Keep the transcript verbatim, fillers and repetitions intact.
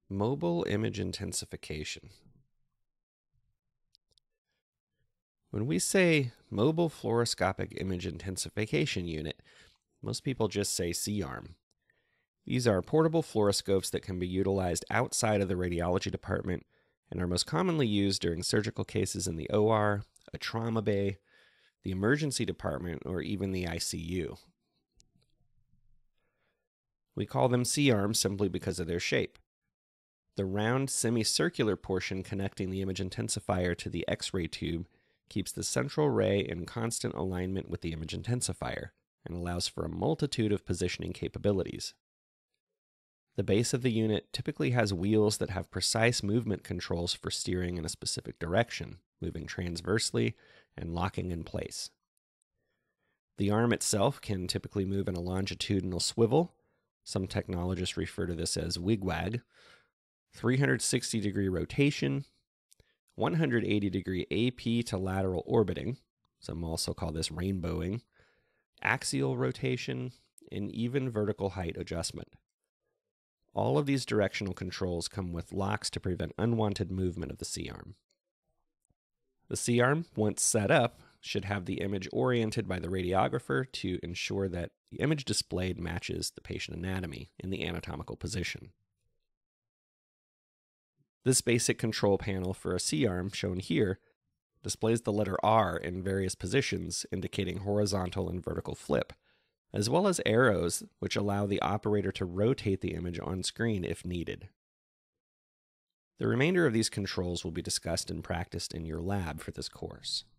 Mobile image intensification. When we say mobile fluoroscopic image intensification unit, most people just say C arm. These are portable fluoroscopes that can be utilized outside of the radiology department and are most commonly used during surgical cases in the O R, a trauma bay, the emergency department, or even the I C U. We call them C arms simply because of their shape. The round semicircular portion connecting the image intensifier to the X-ray tube keeps the central ray in constant alignment with the image intensifier and allows for a multitude of positioning capabilities. The base of the unit typically has wheels that have precise movement controls for steering in a specific direction, moving transversely and locking in place. The arm itself can typically move in a longitudinal swivel. Some technologists refer to this as wigwag, three hundred sixty degree rotation, one hundred eighty degree A P to lateral orbiting, some also call this rainbowing, axial rotation, and even vertical height adjustment. All of these directional controls come with locks to prevent unwanted movement of the C-arm. The C-arm, once set up, should have the image oriented by the radiographer to ensure that the image displayed matches the patient anatomy in the anatomical position. This basic control panel for a C-arm, shown here, displays the letter R in various positions indicating horizontal and vertical flip, as well as arrows which allow the operator to rotate the image on screen if needed. The remainder of these controls will be discussed and practiced in your lab for this course.